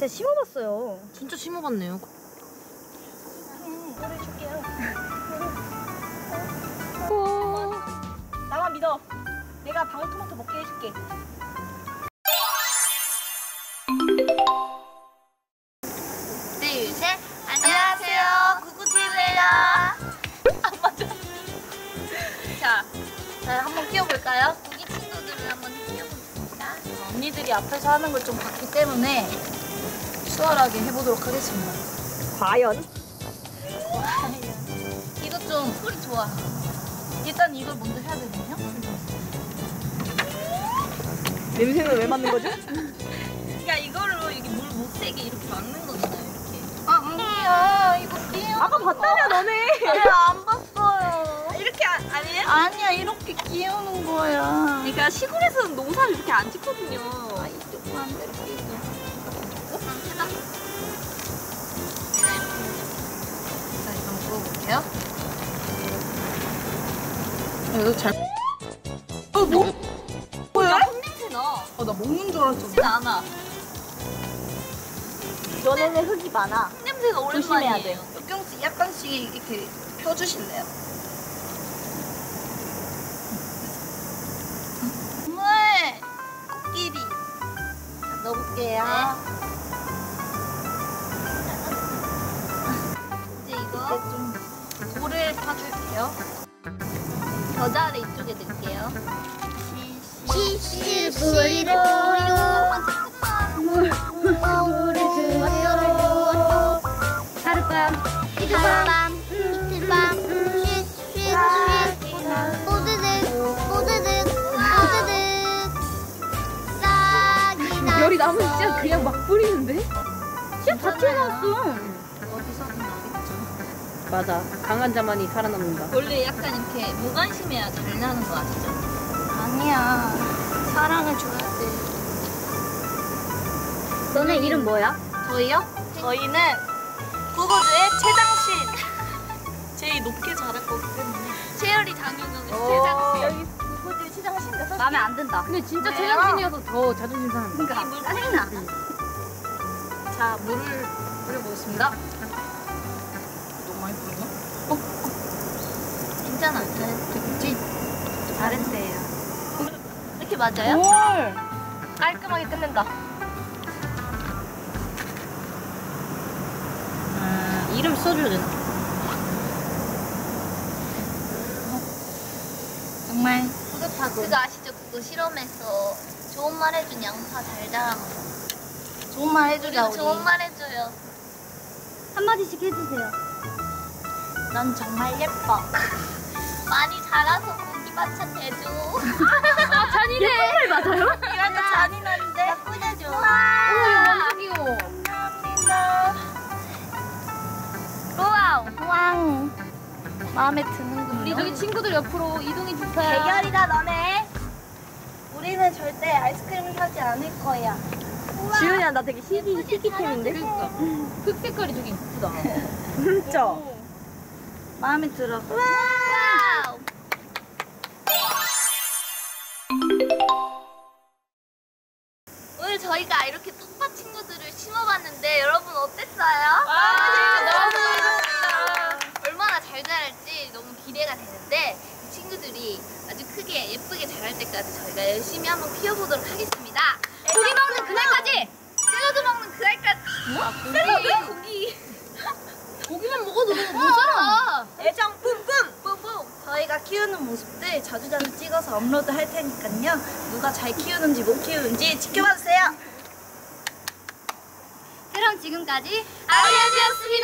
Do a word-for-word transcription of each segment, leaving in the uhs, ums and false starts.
심어봤어요. 진짜 심어봤네요. 물을 줄게요. 오. 나만 믿어. 내가 방울토마토 먹게 해줄게. 둘, 셋. 안녕하세요. 구구TV예요. 안 맞아. 자, 자, 한번 키워볼까요? 구기 친구들을 한번 키워보겠습니다. 언니들이 앞에서 하는 걸 좀 봤기 때문에 수월하게 해보도록 하겠습니다. 과연? 이거 좀 소리 좋아. 일단 이걸 먼저 해야 되거든요. 냄새는 왜 맡는 거죠? 야, 이거를 이게 물 못 새게 이렇게 막는 거잖아요. 이렇게. 아, 아니야. 이거 귀여워. 아까 봤다며 너네. 안 봤어요. 이렇게 아, 아니에요? 아니야, 이렇게 귀여우는 거야. 그러니까 시골에서는 농사를 이렇게 안 짓거든요. 아, 이쪽만 이렇게 있어. 자, 이거 한번 먹어볼게요. 이거 잘. 어, 뭐? 뭐야? 흙냄새 나. 어, 나 먹는 줄 알았어. 냄새 안 나. 너네는 흙이 많아. 흙냄새가 조심해야 오랜만이에요. 돼. 조금씩 약간씩 이렇게 펴주실래요? 물. 코끼리. 넣어볼게요. 이제 이거 좀 볼을 파줄게요. 겨자를 이쪽에 넣을게요. 시시 뿌리로 물을 주었죠. 하룻밤 하룻밤 이틀밤 쉿쉿쉿 뽀드득 뽀드득 뽀드득 싹이 나 열이 나면 진짜 그냥 막 뿌리는데? 진짜 다 튀어나왔어. 어디서든 나겠죠. 맞아. 강한 자만이 살아남는다. 원래 약간 이렇게 무관심해야 잘 나는 거 아시죠? 아니야. 사랑을 줘야 돼. 너네 이름 뭐야? 저희요? 저희는 구구즈의 최장신. 제일 높게 자랄 거기 때문에. 채열이 장윤정의 어. 최장신. 여기 구구즈 시장신가 써. 마음에 안 든다. 근데 진짜 왜요? 최장신이어서 더 자존심 상한다. 이 물- 짜증나. 자, 물을 뿌려보겠습니다. 너무 많이 뿌렸나? 괜찮아. 됐지? 잘했어요. 이렇게 맞아요? 뭘 깔끔하게 끝낸다. 음, 이름 써줘야 되나? 정말 뿌듯하고. 그거 아시죠? 그거 실험해서 좋은 말 해준 양파 달달한 거. 좋은 말 해주자, 우리도 좋은 말 해줘요. 한마디씩 해주세요. 넌 정말 예뻐. 많이 자라서 고기 반찬 내줘. 아, 잔이네. 맞아요? 이런 거 잔인한데. 나 꾸며줘. 오, 완전 귀여워. 감사합니다. 와우. 왕. 마음에 드는군요. 우리 저기 친구들 옆으로 이동해 주세요. 대결이다 너네. 우리는 절대 아이스크림을 사지 않을 거야. 지훈이야, 나 되게 희귀, 희귀템인데? 그러니까 흙 색깔이 되게 이쁘다. 진짜. 마음에 들어. 와우. 오늘 저희가 이렇게 뚝밭 친구들을 심어봤는데 여러분 어땠어요? 아, 너무 좋았습니다. 얼마나 잘 자랄지 너무 기대가 되는데 이 친구들이 아주 크게 예쁘게 자랄 때까지 저희가 열심히 한번 키워보도록 하겠습니다. 고기 먹는 그날까지! 샐러드 먹는 그날까지! 아, 샐러드? 고기! 고기만 먹어도 모자라. 애정 뿜뿜! 뿜뿜! 저희가 키우는 모습들 자주자주 찍어서 업로드 할 테니까요. 누가 잘 키우는지 못 키우는지 지켜봐주세요. 그럼 지금까지 아리아즈였습니다.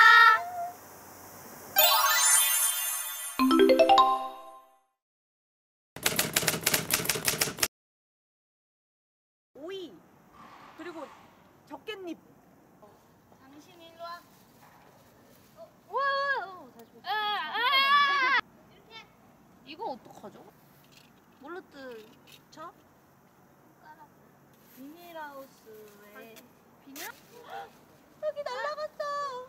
오이. 그리고 적깻잎. 당신 일로 와. 우와. 이렇게 이거 어떡하죠? 뭘로 뜯죠? 비닐하우스에 비닐? 여기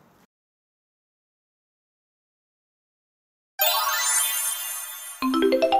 날라갔어.